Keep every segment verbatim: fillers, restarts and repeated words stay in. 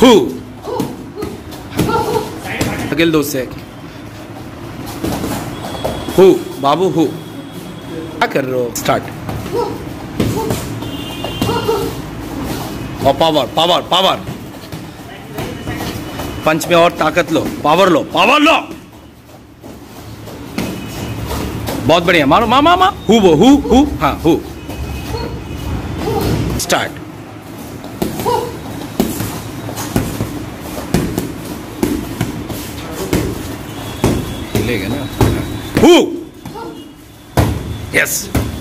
Who अकेले दोस्त से हु बाबू हु क्या कर रहे हो? स्टार्ट और पावर पावर पावर पंच में और ताकत लो, पावर लो, पावर लो। बहुत बढ़िया, मारो मा मा मा हु वो हु हु हाँ हु। स्टार्ट हिलेगा ना हु। यस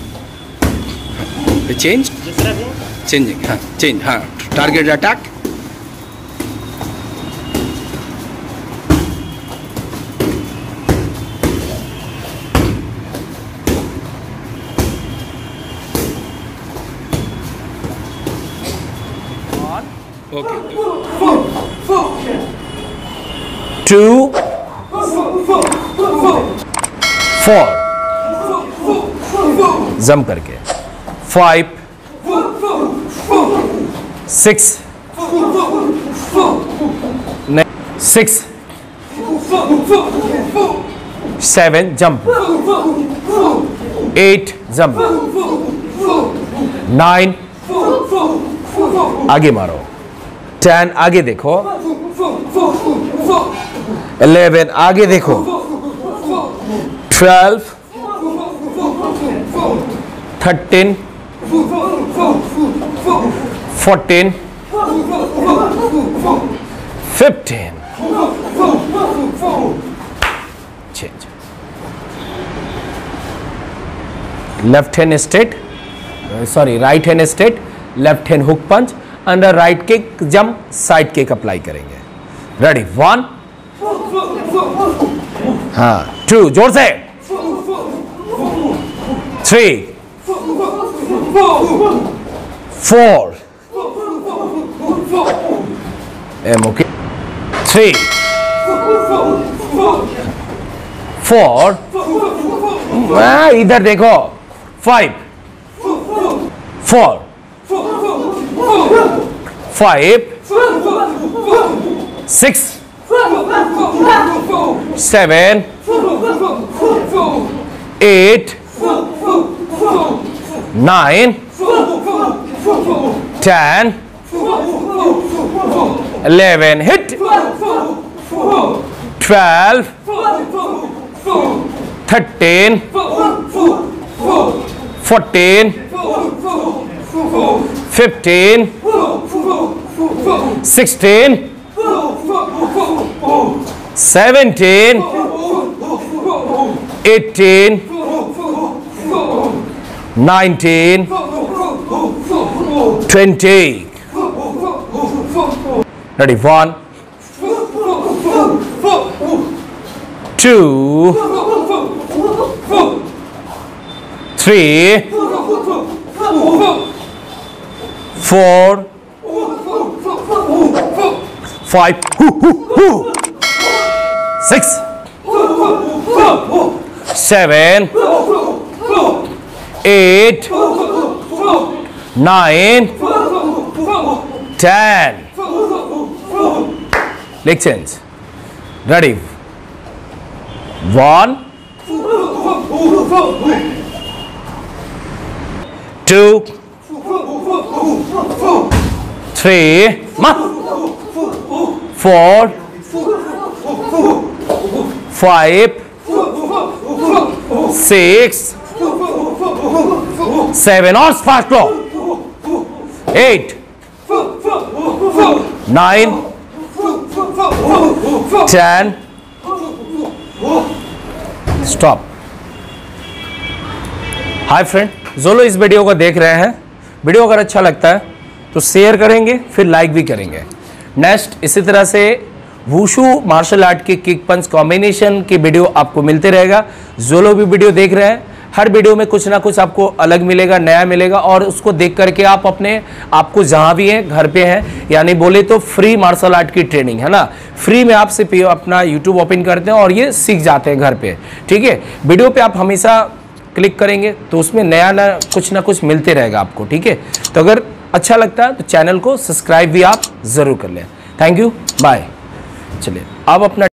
चेंज चेंजिंग हाँ चेंज हाँ target attack. Okay two four jump करके five six six seven jump eight jump nine आगे मारो टेन आगे देखो इलेवन आगे देखो twelve thirteen fourteen fifteen change left hand straight sorry right hand straight left hand hook punch under right kick jump side kick apply करेंगे। Ready one हाँ two जोर से थ्री फोर एम ओके थ्री फोर इधर देखो five four five six seven eight nine ten eleven hit twelve thirteen fourteen fifteen sixteen seventeen eighteen nineteen twenty ready one two three four, five, six, seven, eight, nine, ten. Leg change. Ready? One, two, three, four, five, six, seven, और fast लो, eight, nine, ten, stop. Hi friend, जोलो इस वीडियो को देख रहे हैं। Video अगर अच्छा लगता है तो शेयर करेंगे, फिर लाइक भी करेंगे। नेक्स्ट इसी तरह से वुशु मार्शल आर्ट की किक पंच कॉम्बिनेशन की वीडियो आपको मिलते रहेगा। जोलो भी वीडियो देख रहे हैं, हर वीडियो में कुछ ना कुछ आपको अलग मिलेगा, नया मिलेगा, और उसको देख करके आप अपने आपको जहाँ भी हैं, घर पे हैं, यानी बोले तो फ्री मार्शल आर्ट की ट्रेनिंग है ना, फ्री में आपसे अपना यूट्यूब ओपन करते हैं और ये सीख जाते हैं घर पे। ठीक है, वीडियो पे आप हमेशा क्लिक करेंगे तो उसमें नया नया कुछ ना कुछ मिलते रहेगा आपको। ठीक है, तो अगर अच्छा लगता है तो चैनल को सब्सक्राइब भी आप ज़रूर कर लें। Thank you, bye. चलिए अब अपना